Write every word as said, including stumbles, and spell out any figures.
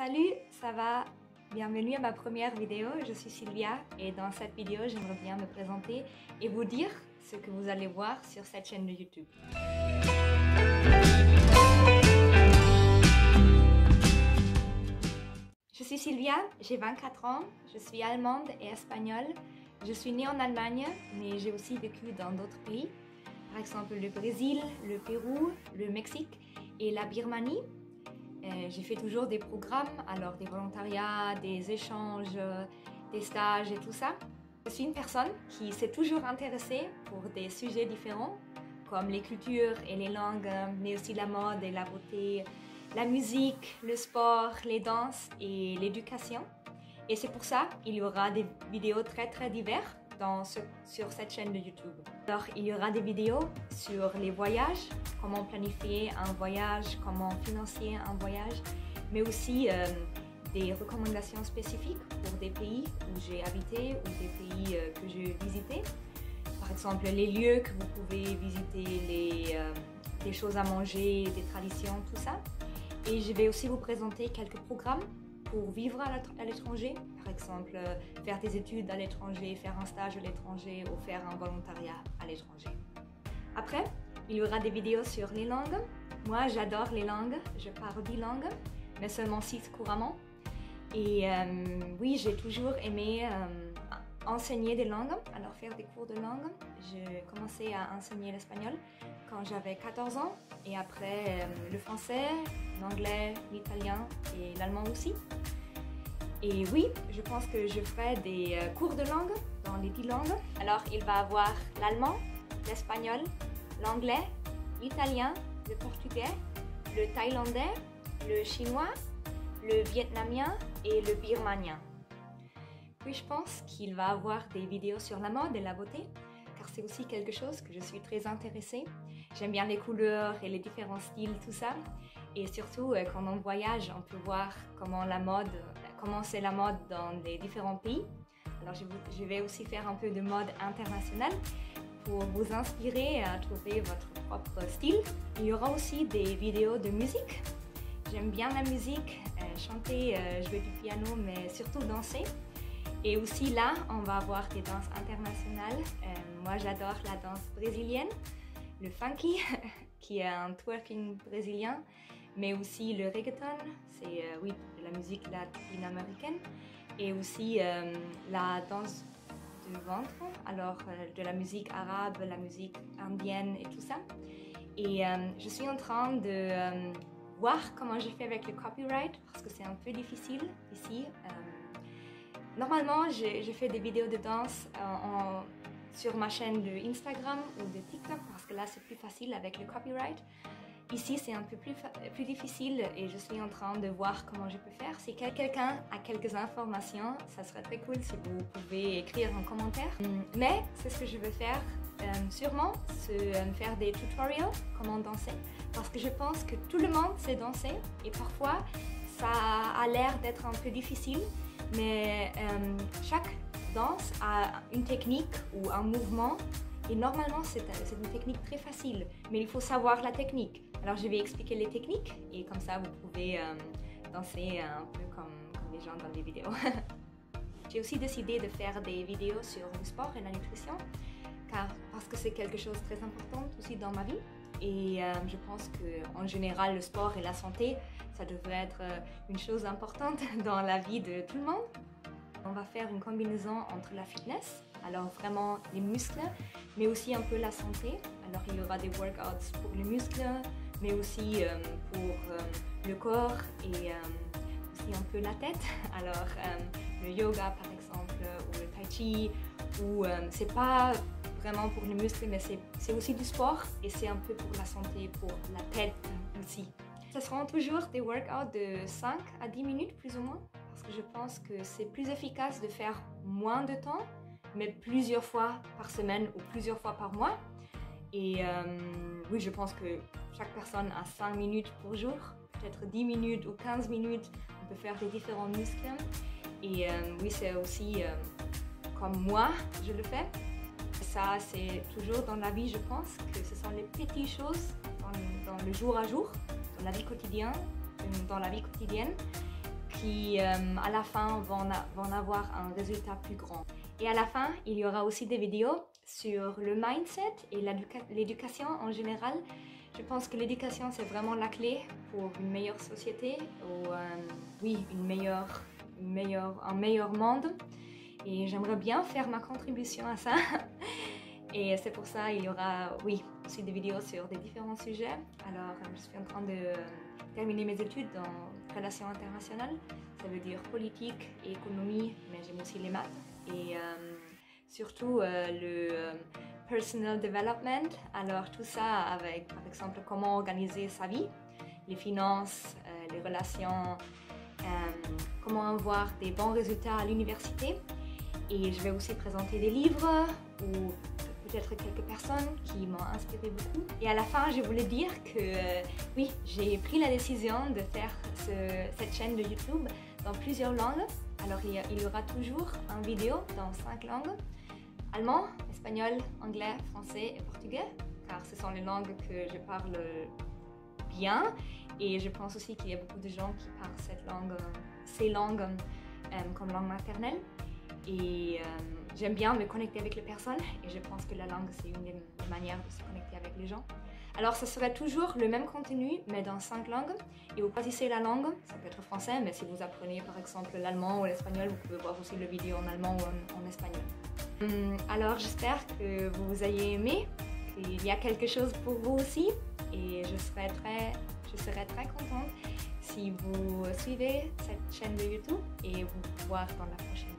Salut, ça va? Bienvenue à ma première vidéo, je suis Sylvia et dans cette vidéo j'aimerais bien me présenter et vous dire ce que vous allez voir sur cette chaîne de YouTube. Je suis Sylvia, j'ai vingt-quatre ans, je suis allemande et espagnole. Je suis née en Allemagne, mais j'ai aussi vécu dans d'autres pays, par exemple le Brésil, le Pérou, le Mexique et la Birmanie. Euh, j'ai fait toujours des programmes, alors des volontariats, des échanges, euh, des stages et tout ça. Je suis une personne qui s'est toujours intéressée pour des sujets différents, comme les cultures et les langues, mais aussi la mode et la beauté, la musique, le sport, les danses et l'éducation. Et c'est pour ça qu'il y aura des vidéos très très diverses dans ce, sur cette chaîne de YouTube. Alors il y aura des vidéos sur les voyages, comment planifier un voyage, comment financer un voyage, mais aussi euh, des recommandations spécifiques pour des pays où j'ai habité ou des pays euh, que j'ai visités. Par exemple les lieux que vous pouvez visiter, les, euh, les choses à manger, des traditions, tout ça. Et je vais aussi vous présenter quelques programmes pour vivre à l'étranger, par exemple faire des études à l'étranger, faire un stage à l'étranger ou faire un volontariat à l'étranger. Après, il y aura des vidéos sur les langues. Moi, j'adore les langues, je parle bilingue, mais seulement six couramment. Et euh, oui, j'ai toujours aimé euh, enseigner des langues, alors faire des cours de langue. J'ai commencé à enseigner l'espagnol quand j'avais quatorze ans et après euh, le français, l'anglais, l'italien et l'allemand aussi. Et oui, je pense que je ferai des euh, cours de langue dans les dix langues. Alors il va avoir l'allemand, l'espagnol, l'anglais, l'italien, le portugais, le thaïlandais, le chinois, le vietnamien et le birmanien. Puis je pense qu'il va avoir des vidéos sur la mode et la beauté, car c'est aussi quelque chose que je suis très intéressée. J'aime bien les couleurs et les différents styles, tout ça. Et surtout, quand on voyage, on peut voir comment la mode, comment c'est la mode dans les différents pays. Alors je vais aussi faire un peu de mode internationale pour vous inspirer à trouver votre propre style. Il y aura aussi des vidéos de musique. J'aime bien la musique, euh, chanter, euh, jouer du piano, mais surtout danser. Et aussi là, on va avoir des danses internationales. Euh, moi, j'adore la danse brésilienne, le funky, qui est un twerking brésilien, mais aussi le reggaeton, c'est euh, oui, de la musique latino-américaine, et aussi euh, la danse du ventre, alors euh, de la musique arabe, la musique indienne et tout ça. Et euh, je suis en train de euh, voir comment je fais avec le copyright, parce que c'est un peu difficile ici. Euh, Normalement, je, je fais des vidéos de danse euh, en, sur ma chaîne de Instagram ou de TikTok parce que là, c'est plus facile avec le copyright. Ici, c'est un peu plus, plus difficile et je suis en train de voir comment je peux faire. Si quelqu'un a quelques informations, ça serait très cool si vous pouvez écrire en commentaire. Mais c'est ce que je veux faire, euh, sûrement, c'est euh, faire des tutoriels, comment danser. Parce que je pense que tout le monde sait danser et parfois, ça a l'air d'être un peu difficile. Mais euh, chaque danse a une technique ou un mouvement et normalement c'est une technique très facile, mais il faut savoir la technique. Alors je vais expliquer les techniques et comme ça vous pouvez euh, danser un peu comme, comme les gens dans les vidéos. J'ai aussi décidé de faire des vidéos sur le sport et la nutrition car, parce que c'est quelque chose de très important aussi dans ma vie. Et euh, je pense qu'en général, le sport et la santé, ça devrait être euh, une chose importante dans la vie de tout le monde. On va faire une combinaison entre la fitness, alors vraiment les muscles, mais aussi un peu la santé. Alors il y aura des workouts pour les muscles, mais aussi euh, pour euh, le corps et euh, aussi un peu la tête. Alors euh, le yoga par exemple, ou le tai chi, ou euh, c'est pas vraiment pour les muscles, mais c'est aussi du sport et c'est un peu pour la santé, pour la tête aussi. Ce seront toujours des workouts de cinq à dix minutes plus ou moins, parce que je pense que c'est plus efficace de faire moins de temps, mais plusieurs fois par semaine ou plusieurs fois par mois. Et euh, oui, je pense que chaque personne a cinq minutes pour jour, peut-être dix minutes ou quinze minutes, on peut faire les différents muscles. Et euh, oui, c'est aussi euh, comme moi, je le fais. Ça, c'est toujours dans la vie, je pense, que ce sont les petites choses dans, dans le jour à jour, dans la vie quotidienne, dans la vie quotidienne qui euh, à la fin vont, vont avoir un résultat plus grand. Et à la fin, il y aura aussi des vidéos sur le mindset et l'éducation en général. Je pense que l'éducation, c'est vraiment la clé pour une meilleure société, ou euh, oui, une meilleure, une meilleure, un meilleur monde. Et j'aimerais bien faire ma contribution à ça. Et c'est pour ça qu'il y aura, oui, aussi des vidéos sur des différents sujets. Alors, je suis en train de terminer mes études en relations internationales. Ça veut dire politique et économie, mais j'aime aussi les maths. Et euh, surtout euh, le euh, personal development. Alors, tout ça avec, par exemple, comment organiser sa vie, les finances, euh, les relations, euh, comment avoir des bons résultats à l'université. Et je vais aussi présenter des livres ou peut-être quelques personnes qui m'ont inspiré beaucoup. Et à la fin, je voulais dire que euh, oui, j'ai pris la décision de faire ce, cette chaîne de YouTube dans plusieurs langues. Alors il y, a, il y aura toujours une vidéo dans cinq langues: allemand, espagnol, anglais, français et portugais, car ce sont les langues que je parle bien. Et je pense aussi qu'il y a beaucoup de gens qui parlent cette langue, ces langues euh, comme langue maternelle. Et euh, j'aime bien me connecter avec les personnes et je pense que la langue, c'est une des manières de se connecter avec les gens. Alors, ce serait toujours le même contenu, mais dans cinq langues. Et vous choisissez la langue, ça peut être français, mais si vous apprenez par exemple l'allemand ou l'espagnol, vous pouvez voir aussi le vidéo en allemand ou en, en espagnol. Hum, alors, j'espère que vous ayez aimé, qu'il y a quelque chose pour vous aussi. Et je serai très, je serai très contente si vous suivez cette chaîne de YouTube et vous voir dans la prochaine.